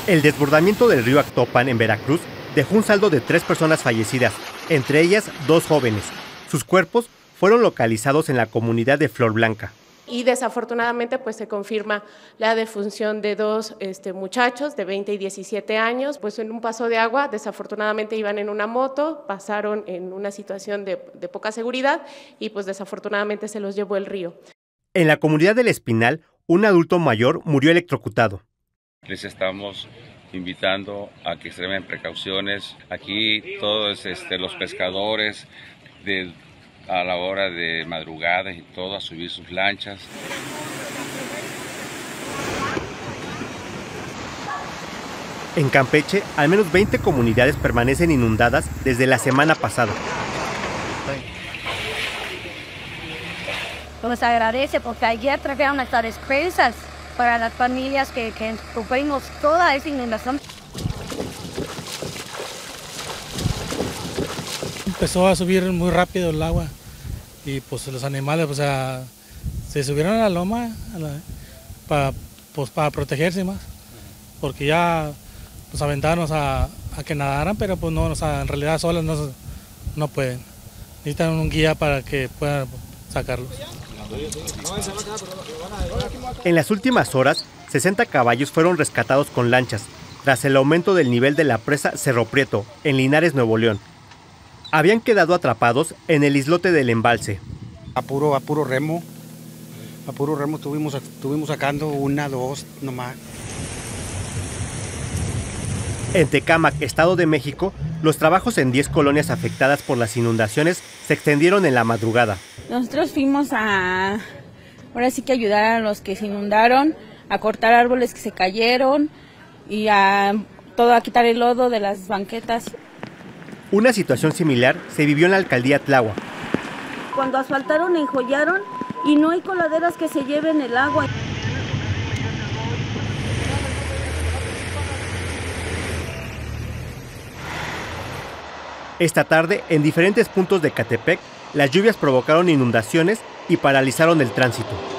El desbordamiento del río Actopan en Veracruz dejó un saldo de 3 personas fallecidas, entre ellas 2 jóvenes. Sus cuerpos fueron localizados en la comunidad de Flor Blanca. Y desafortunadamente pues se confirma la defunción de 2 muchachos de 20 y 17 años, pues en un paso de agua. Desafortunadamente iban en una moto, pasaron en una situación de poca seguridad y pues desafortunadamente se los llevó el río. En la comunidad del Espinal, un adulto mayor murió electrocutado. Les estamos invitando a que extremen precauciones. Aquí todos los pescadores a la hora de madrugada y todo a subir sus lanchas. En Campeche, al menos 20 comunidades permanecen inundadas desde la semana pasada. Nos agradece porque ayer trajeron nuestras despensas para las familias que sufrimos toda esa inundación. Empezó a subir muy rápido el agua y pues los animales se subieron a la loma para protegerse más, porque ya nos aventaron a que nadaran, pero pues no, en realidad solos no pueden. Necesitan un guía para que puedan sacarlos. En las últimas horas, 60 caballos fueron rescatados con lanchas, tras el aumento del nivel de la presa Cerro Prieto, en Linares, Nuevo León. Habían quedado atrapados en el islote del embalse. A puro remo estuvimos sacando 1, 2 nomás. En Tecámac, Estado de México, los trabajos en 10 colonias afectadas por las inundaciones se extendieron en la madrugada. Nosotros fuimos ahora sí que ayudar a los que se inundaron, a cortar árboles que se cayeron y a quitar el lodo de las banquetas. Una situación similar se vivió en la alcaldía Tláhuac. Cuando asfaltaron, enjollaron y no hay coladeras que se lleven el agua. Esta tarde, en diferentes puntos de Catepec, las lluvias provocaron inundaciones y paralizaron el tránsito.